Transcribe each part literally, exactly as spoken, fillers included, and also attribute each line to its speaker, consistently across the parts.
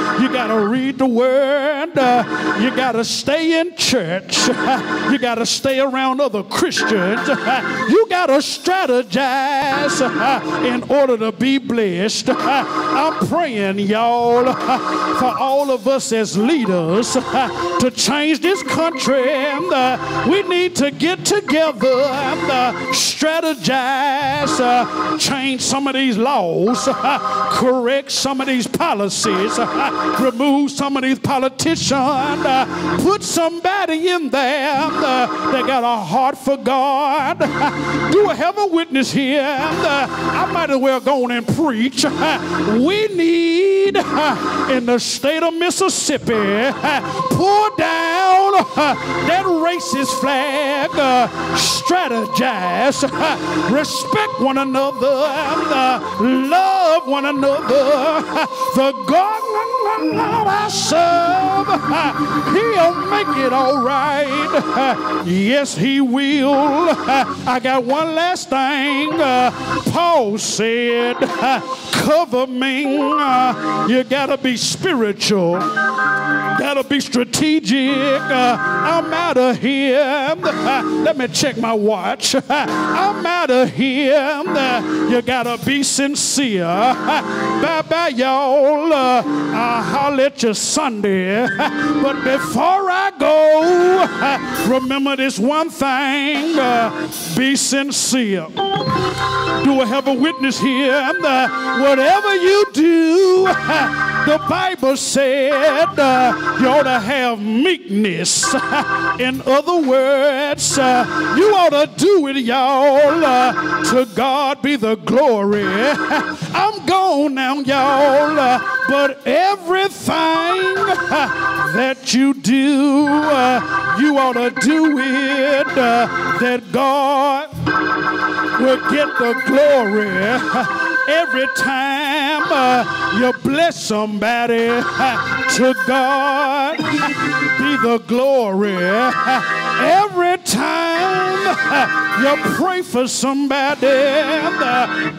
Speaker 1: You got to read the word. You got to stay in church. You got to stay around other Christians. You got to strategize in order to be blessed. I'm praying, y'all, for all of us as leaders to change this country. We need to get together and strategize, change some of these laws, correct some of these policies, remove some of these politicians, put somebody in there that got a heart for God. Do I have a witness here? I might as well go on and preach. We need in the state of Mississippi, pull down that racist flag, strategize, respect one another, love one another. The God I serve, he'll make it all right. Yes, he will. I got one last thing. Paul said, cover me. You gotta be spiritual. Gotta be strategic. Uh, I'm out of here. Uh, let me check my watch. Uh, I'm out of here. Uh, you gotta be sincere. Uh, bye bye, y'all. Uh, I'll holler at you Sunday. Uh, but before I go, uh, remember this one thing. Uh, be sincere. Do I have a witness here? Uh, whatever you do, uh, the Bible said uh, you ought to have meekness. In other words, uh, you ought to do it, y'all. Uh, to God be the glory. I'm gone now, y'all. Uh, but everything uh, that you do, uh, you ought to do it uh, that God will get the glory. Every time uh, you bless somebody, uh, to God be the glory. Every time uh, you pray for somebody, uh,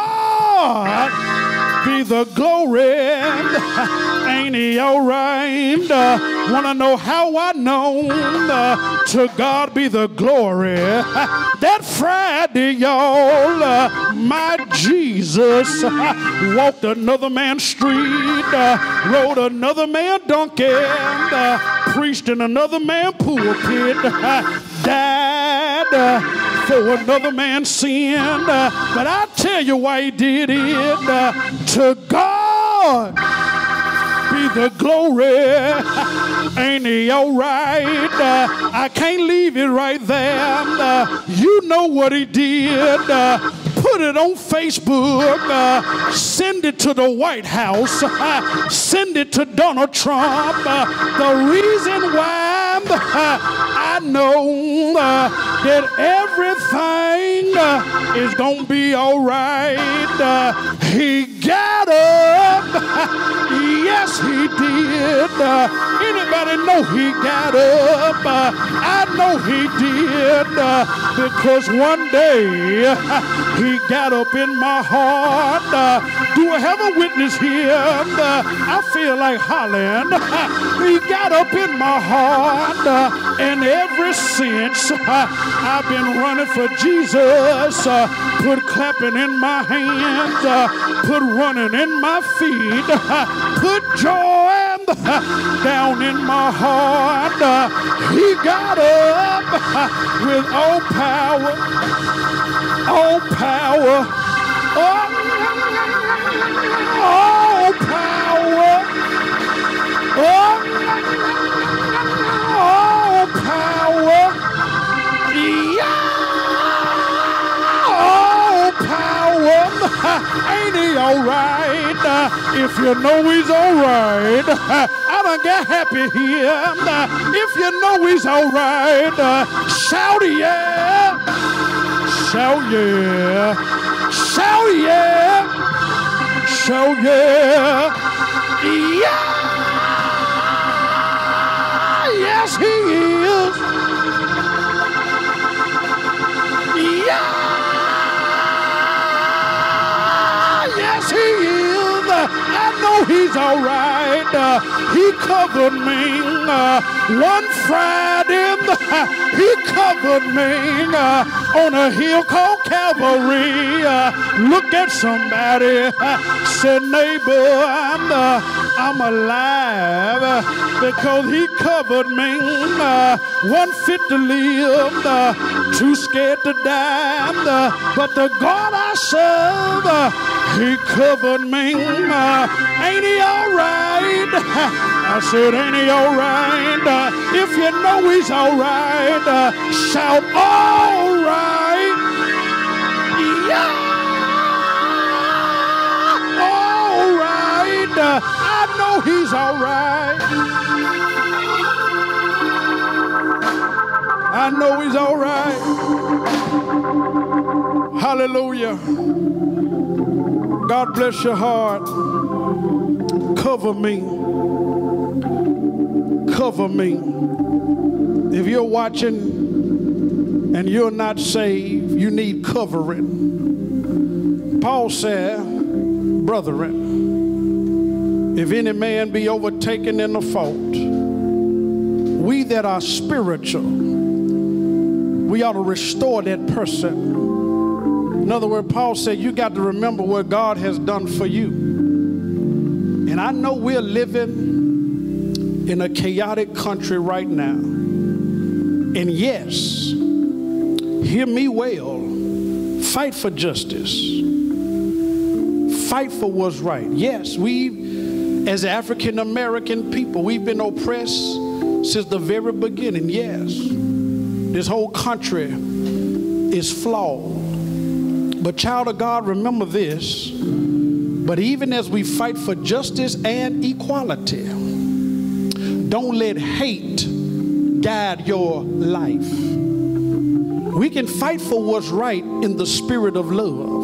Speaker 1: God be the glory. Ain't he all right? Uh, wanna know how I know? Uh, to God be the glory. That Friday, y'all, uh, my Jesus uh, walked another man's street, uh, rode another man's donkey, uh, preached in another man's pulpit, uh, died uh, for another man's sin. Uh, but I tell you why he did it. Uh, to God be the glory. Ain't he all right? Uh, I can't leave it right there. Uh, you know what he did. Uh, put it on Facebook. Uh, send it to the White House. Uh, send it to Donald Trump. Uh, the reason why uh, I know uh, that everything uh, is going to be all right. Uh, he got up. Yes, he did. Uh, anybody know he got up? Uh, I know he did uh, because one day uh, he got up in my heart. Uh, do I have a witness here? Uh, I feel like hollering. Uh, he got up in my heart, uh, and ever since uh, I've been running for Jesus. Uh, put clapping in my hands, uh, put running in my feet, uh, put joy down in my heart. Uh, he got up uh, with all power, all power, all, all power, all, all power, yeah, all power. Ain't he all right? Uh, if you know he's all right, uh, I done got happy here. Uh, if you know he's all right, uh, shout yeah, shout yeah, shout yeah, shout yeah, yeah. Yes, he is. Yeah. Yes, he is. I know he's all right. Uh, he covered me uh, one Friday. He covered me uh, on a hill called Calvary. Uh, look at somebody. Uh, said, neighbor, I'm, uh, I'm alive uh, because he covered me. Uh, one fit to live, uh, too scared to die. Uh, but the God I serve, uh, he covered me. Uh, ain't he all right? I said, ain't he all right? Uh, if you know he's all right, uh, shout, all right. Yeah. All right. Uh, I know he's all right. I know he's all right. Hallelujah. God bless your heart. Cover me. Cover me. If you're watching and you're not saved, you need covering. Paul said, brethren, if any man be overtaken in a fault, we that are spiritual, we ought to restore that person. In other words, Paul said, you got to remember what God has done for you. And I know we're living in a chaotic country right now. And yes, hear me well, fight for justice. Fight for what's right. Yes, we, as African American people, we've been oppressed since the very beginning. Yes, this whole country is flawed. But child of God, remember this. But even as we fight for justice and equality, don't let hate guide your life. We can fight for what's right in the spirit of love.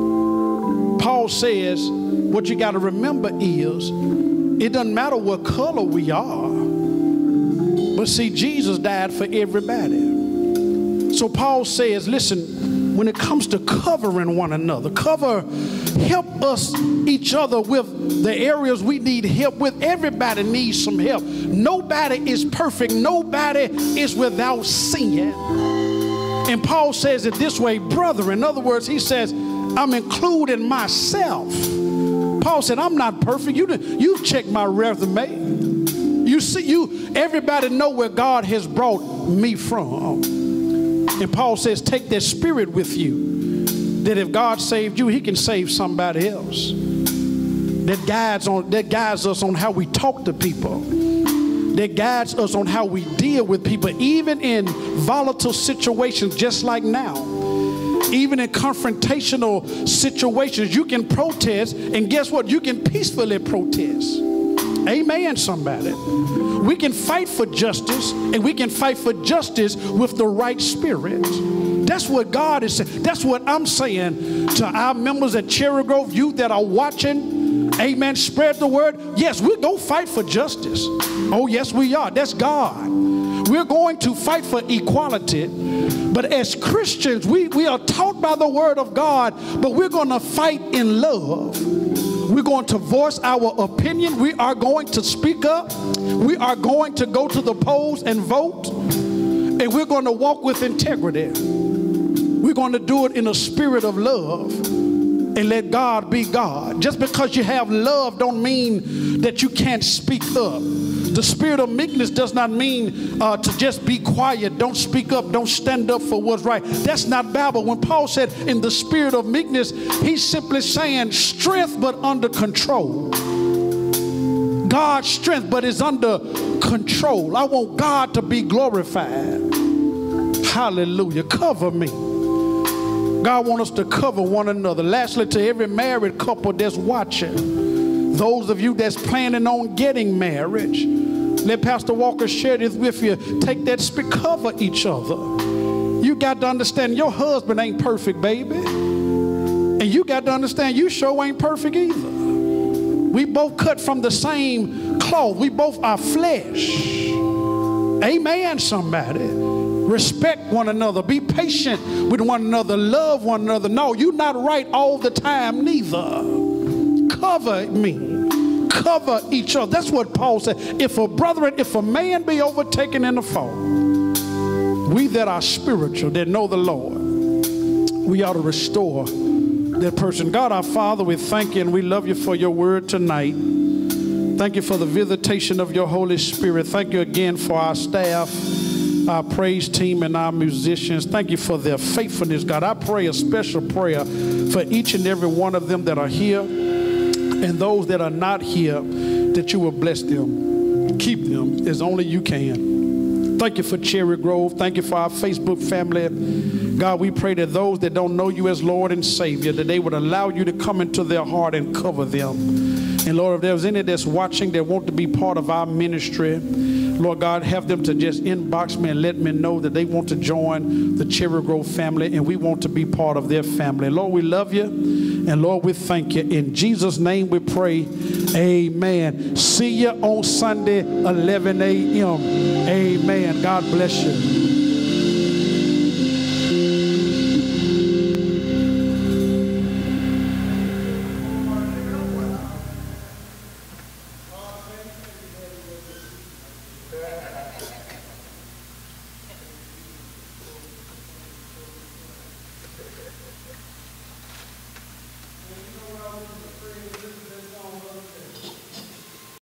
Speaker 1: Paul says, what you got to remember is, it doesn't matter what color we are. But see, Jesus died for everybody. So Paul says, listen, when it comes to covering one another, cover, help us each other with the areas we need help with. Everybody needs some help. Nobody is perfect. Nobody is without sin. And Paul says it this way, brother. In other words, he says, I'm including myself. Paul said, I'm not perfect. You, you've checked my resume. You see, you, everybody know where God has brought me from. And Paul says, take that spirit with you, that if God saved you, he can save somebody else. That guides, on, that guides us on how we talk to people. That guides us on how we deal with people, even in volatile situations just like now. Even in confrontational situations, you can protest, and guess what? You can peacefully protest. Amen, somebody. We can fight for justice, and we can fight for justice with the right spirit. That's what God is saying. That's what I'm saying to our members at Cherry Grove, you that are watching. Amen. Spread the word. Yes, we're going to fight for justice. Oh, yes, we are. That's God. We're going to fight for equality. But as Christians, we, we are taught by the word of God, but we're going to fight in love. We're going to voice our opinion. We are going to speak up. We are going to go to the polls and vote. And we're going to walk with integrity. We're going to do it in a spirit of love and let God be God. Just because you have love don't mean that you can't speak up. The spirit of meekness does not mean uh, to just be quiet. Don't speak up. Don't stand up for what's right. That's not Bible. When Paul said in the spirit of meekness, he's simply saying strength but under control. God's strength but is under control. I want God to be glorified. Hallelujah. Cover me. God wants us to cover one another. Lastly, to every married couple that's watching, those of you that's planning on getting marriage, let Pastor Walker share this with you. Take that spirit, cover each other. You got to understand your husband ain't perfect, baby. And you got to understand you sure ain't perfect either. We both cut from the same cloth. We both are flesh. Amen, somebody. Respect one another. Be patient with one another. Love one another. No, you're not right all the time neither. Cover me. cover each other. That's what Paul said. If a brother, if a man be overtaken in the fault, we that are spiritual, that know the Lord, we ought to restore that person. God our Father, we thank you and we love you for your word tonight. Thank you for the visitation of your Holy Spirit. Thank you again for our staff, our praise team, and our musicians. Thank you for their faithfulness, God. I pray a special prayer for each and every one of them that are here and those that are not here, that you will bless them, keep them as only you can. Thank you for Cherry Grove. Thank you for our Facebook family. God, we pray that those that don't know you as Lord and Savior, that they would allow you to come into their heart and cover them. And Lord, if there's any that's watching that want to be part of our ministry, Lord God, have them to just inbox me and let me know that they want to join the Cherry Grove family and we want to be part of their family. Lord, we love you. And Lord, we thank you. In Jesus' name we pray. Amen. See you on Sunday, eleven a m Amen. God bless you.